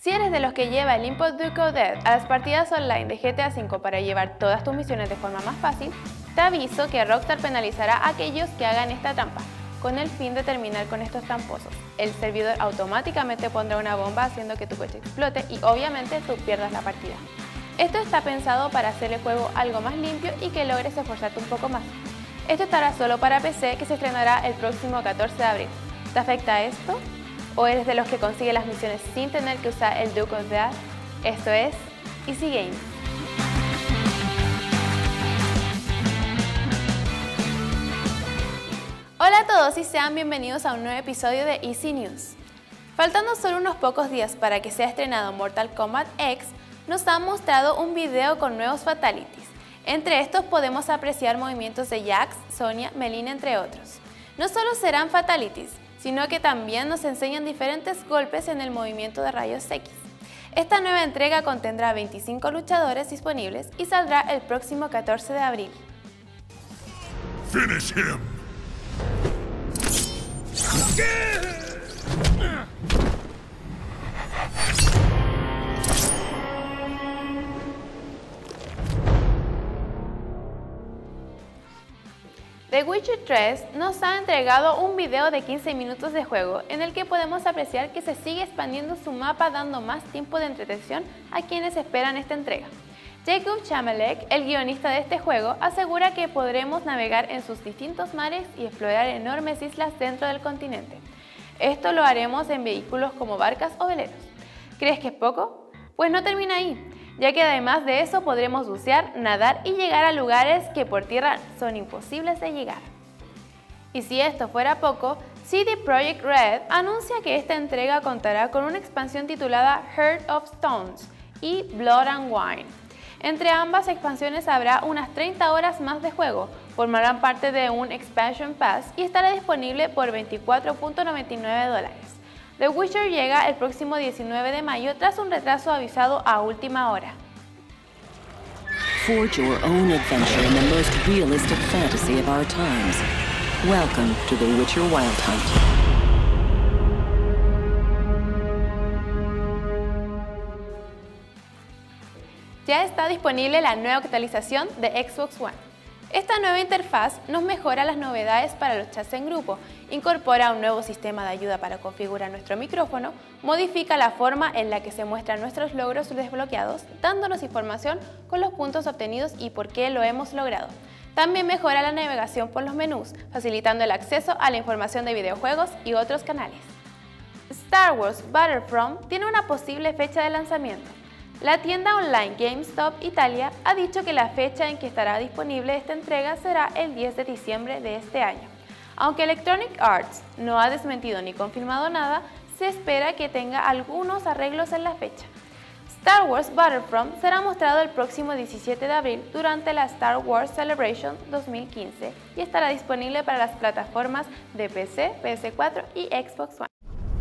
Si eres de los que lleva el input Duke Dead a las partidas online de GTA V para llevar todas tus misiones de forma más fácil, te aviso que Rockstar penalizará a aquellos que hagan esta trampa, con el fin de terminar con estos tramposos. El servidor automáticamente pondrá una bomba haciendo que tu coche explote y obviamente tú pierdas la partida. Esto está pensado para hacer el juego algo más limpio y que logres esforzarte un poco más. Esto estará solo para PC, que se estrenará el próximo 14 de abril. ¿Te afecta esto? ¿O eres de los que consigue las misiones sin tener que usar el Duke of Death? Esto es Easy Games. Hola a todos y sean bienvenidos a un nuevo episodio de Easy News. Faltando solo unos pocos días para que sea estrenado Mortal Kombat X, nos han mostrado un video con nuevos fatalities. Entre estos podemos apreciar movimientos de Jax, Sonya, Melina, entre otros. No solo serán fatalities, sino que también nos enseñan diferentes golpes en el movimiento de rayos X. Esta nueva entrega contendrá 25 luchadores disponibles y saldrá el próximo 14 de abril. Finish him. The Witcher 3 nos ha entregado un video de 15 minutos de juego en el que podemos apreciar que se sigue expandiendo su mapa, dando más tiempo de entretención a quienes esperan esta entrega. Jakub Chamelek, el guionista de este juego, asegura que podremos navegar en sus distintos mares y explorar enormes islas dentro del continente. Esto lo haremos en vehículos como barcas o veleros. ¿Crees que es poco? Pues no termina ahí, ya que además de eso podremos bucear, nadar y llegar a lugares que por tierra son imposibles de llegar. Y si esto fuera poco, CD Projekt Red anuncia que esta entrega contará con una expansión titulada Heart of Stones y Blood and Wine. Entre ambas expansiones habrá unas 30 horas más de juego, formarán parte de un Expansion Pass y estará disponible por $24.99. The Witcher llega el próximo 19 de mayo tras un retraso avisado a última hora. Forge your own adventure in the most realistic fantasy of our times. Welcome to The Witcher Wild Hunt. Ya está disponible la nueva actualización de Xbox One. Esta nueva interfaz nos mejora las novedades para los chats en grupo, incorpora un nuevo sistema de ayuda para configurar nuestro micrófono, modifica la forma en la que se muestran nuestros logros desbloqueados, dándonos información con los puntos obtenidos y por qué lo hemos logrado. También mejora la navegación por los menús, facilitando el acceso a la información de videojuegos y otros canales. Star Wars Battlefront tiene una posible fecha de lanzamiento. La tienda online GameStop Italia ha dicho que la fecha en que estará disponible esta entrega será el 10 de diciembre de este año. Aunque Electronic Arts no ha desmentido ni confirmado nada, se espera que tenga algunos arreglos en la fecha. Star Wars Battlefront será mostrado el próximo 17 de abril durante la Star Wars Celebration 2015 y estará disponible para las plataformas de PC, PS4 y Xbox One.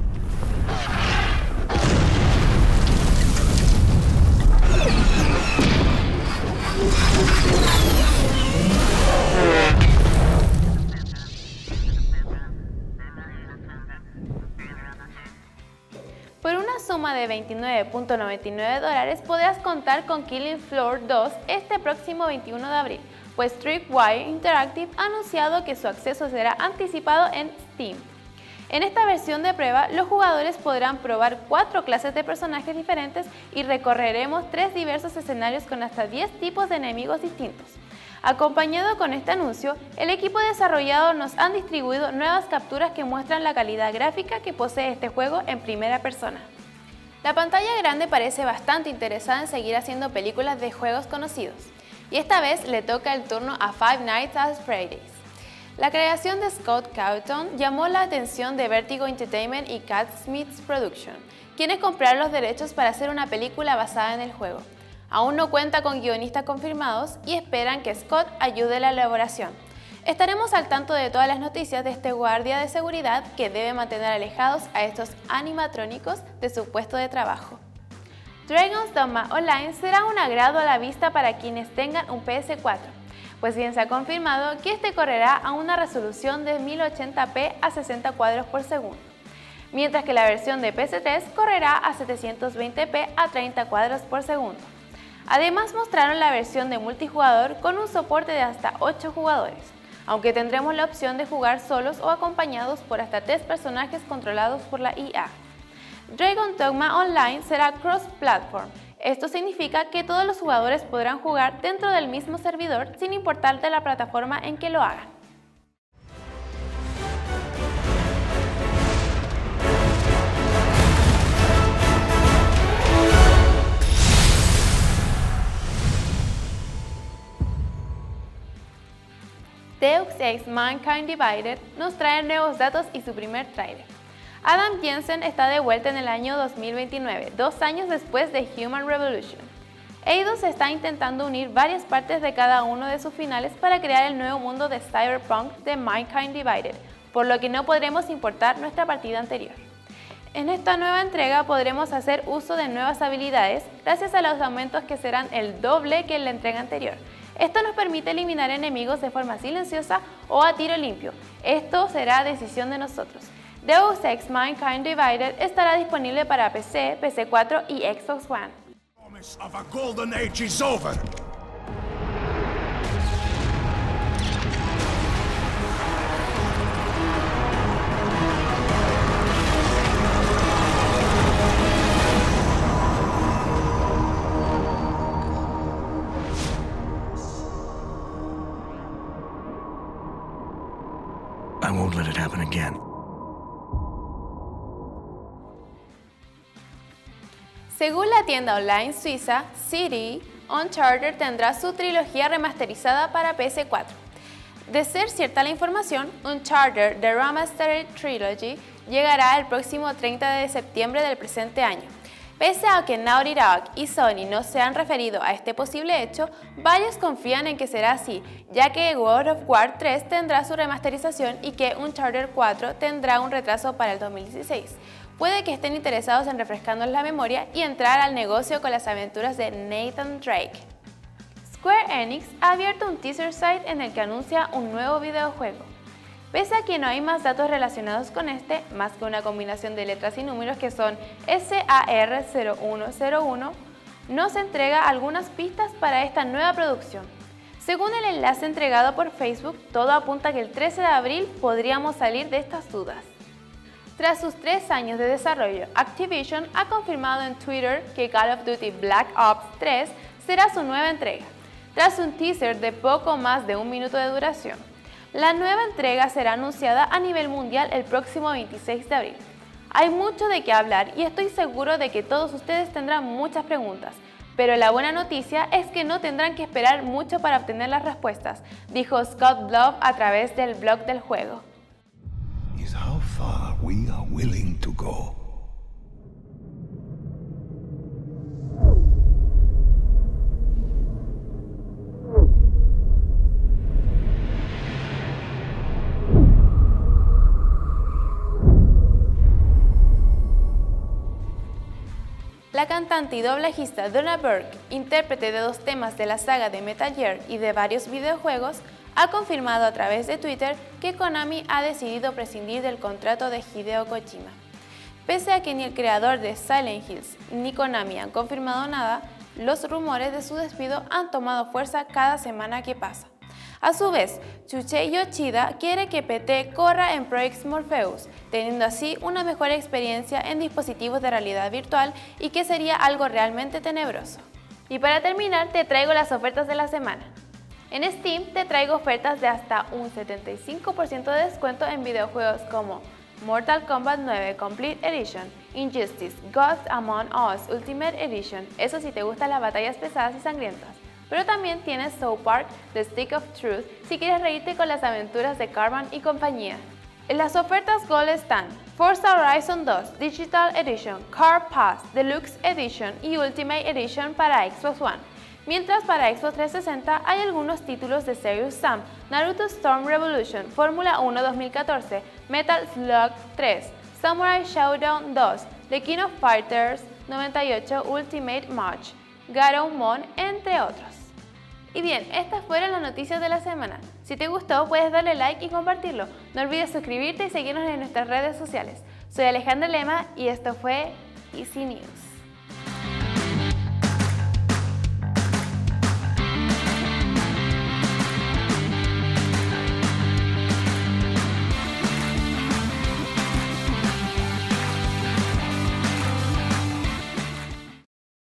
Por una suma de $29.99 podrás contar con Killing Floor 2 este próximo 21 de abril, pues Tripwire Interactive ha anunciado que su acceso será anticipado en Steam. En esta versión de prueba, los jugadores podrán probar 4 clases de personajes diferentes y recorreremos 3 diversos escenarios con hasta 10 tipos de enemigos distintos. Acompañado con este anuncio, el equipo desarrollador nos han distribuido nuevas capturas que muestran la calidad gráfica que posee este juego en primera persona. La pantalla grande parece bastante interesada en seguir haciendo películas de juegos conocidos, y esta vez le toca el turno a Five Nights at Freddy's. La creación de Scott Cawthon llamó la atención de Vertigo Entertainment y Cat Smiths Production, quienes compraron los derechos para hacer una película basada en el juego. Aún no cuenta con guionistas confirmados y esperan que Scott ayude en la elaboración. Estaremos al tanto de todas las noticias de este guardia de seguridad que debe mantener alejados a estos animatrónicos de su puesto de trabajo. Dragon's Dogma Online será un agrado a la vista para quienes tengan un PS4. Pues bien, se ha confirmado que este correrá a una resolución de 1080p a 60 cuadros por segundo. mientras que la versión de PS3 correrá a 720p a 30 cuadros por segundo. Además mostraron la versión de multijugador con un soporte de hasta 8 jugadores, aunque tendremos la opción de jugar solos o acompañados por hasta 3 personajes controlados por la IA. Dragon Dogma Online será cross-platform. Esto significa que todos los jugadores podrán jugar dentro del mismo servidor sin importar de la plataforma en que lo hagan. Deus Ex Mankind Divided nos trae nuevos datos y su primer tráiler. Adam Jensen está de vuelta en el año 2029, 2 años después de Human Revolution. Eidos está intentando unir varias partes de cada uno de sus finales para crear el nuevo mundo de Cyberpunk de Mankind Divided, por lo que no podremos importar nuestra partida anterior. En esta nueva entrega podremos hacer uso de nuevas habilidades gracias a los aumentos que serán el doble que en la entrega anterior. Esto nos permite eliminar enemigos de forma silenciosa o a tiro limpio. Esto será decisión de nosotros. Deus Ex Mankind Divided estará disponible para PC, PS4 y Xbox One. I won't let it happen again. Según la tienda online suiza City, Uncharted tendrá su trilogía remasterizada para PS4. De ser cierta la información, Uncharted The Remastered Trilogy llegará el próximo 30 de septiembre del presente año. Pese a que Naughty Dog y Sony no se han referido a este posible hecho, varios confían en que será así, ya que God of War 3 tendrá su remasterización y que Uncharted 4 tendrá un retraso para el 2016. Puede que estén interesados en refrescarnos la memoria y entrar al negocio con las aventuras de Nathan Drake. Square Enix ha abierto un teaser site en el que anuncia un nuevo videojuego. Pese a que no hay más datos relacionados con este, más que una combinación de letras y números que son SAR0101, nos entrega algunas pistas para esta nueva producción. Según el enlace entregado por Facebook, todo apunta a que el 13 de abril podríamos salir de estas dudas. Tras sus 3 años de desarrollo, Activision ha confirmado en Twitter que Call of Duty Black Ops 3 será su nueva entrega, tras un teaser de poco más de 1 minuto de duración. La nueva entrega será anunciada a nivel mundial el próximo 26 de abril. Hay mucho de qué hablar y estoy seguro de que todos ustedes tendrán muchas preguntas, pero la buena noticia es que no tendrán que esperar mucho para obtener las respuestas, dijo Scott Blow a través del blog del juego. Is how far we are willing to go. La cantante y doblajista Donna Burke, intérprete de 2 temas de la saga de Metal Gear y de varios videojuegos, ha confirmado a través de Twitter que Konami ha decidido prescindir del contrato de Hideo Kojima. Pese a que ni el creador de Silent Hills ni Konami han confirmado nada, los rumores de su despido han tomado fuerza cada semana que pasa. A su vez, Shuhei Yoshida quiere que PT corra en Project Morpheus, teniendo así una mejor experiencia en dispositivos de realidad virtual y que sería algo realmente tenebroso. Y para terminar, te traigo las ofertas de la semana. En Steam te traigo ofertas de hasta un 75% de descuento en videojuegos como Mortal Kombat 9 Complete Edition, Injustice, Gods Among Us Ultimate Edition, eso si te gustan las batallas pesadas y sangrientas. Pero también tienes South Park, The Stick of Truth, si quieres reírte con las aventuras de Cartman y compañía. En las ofertas Gold están Forza Horizon 2 Digital Edition, Car Pass, Deluxe Edition y Ultimate Edition para Xbox One. Mientras para Xbox 360 hay algunos títulos de Serious Sam, Naruto Storm Revolution, Fórmula 1 2014, Metal Slug 3, Samurai Showdown 2, The King of Fighters 98 Ultimate Match, Garou-Mon, entre otros. Y bien, estas fueron las noticias de la semana. Si te gustó, puedes darle like y compartirlo. No olvides suscribirte y seguirnos en nuestras redes sociales. Soy Alejandra Lema y esto fue Easy News.